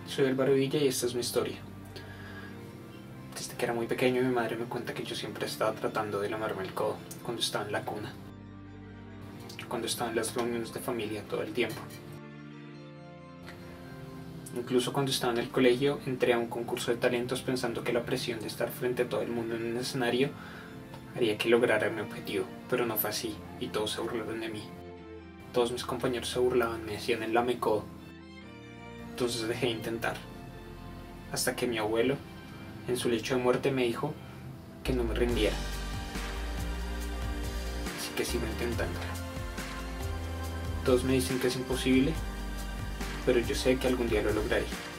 Soy Álvaro Villa y esta es mi historia. Desde que era muy pequeño mi madre me cuenta que yo siempre estaba tratando de lamerme el codo cuando estaba en la cuna, cuando estaba en las reuniones de familia todo el tiempo. Incluso cuando estaba en el colegio entré a un concurso de talentos pensando que la presión de estar frente a todo el mundo en un escenario haría que lograra mi objetivo, pero no fue así y todos se burlaron de mí. Todos mis compañeros se burlaban, me decían el lamecodo. Entonces dejé de intentar, hasta que mi abuelo, en su lecho de muerte, me dijo que no me rindiera. Así que sigo intentándolo. Todos me dicen que es imposible, pero yo sé que algún día lo lograré.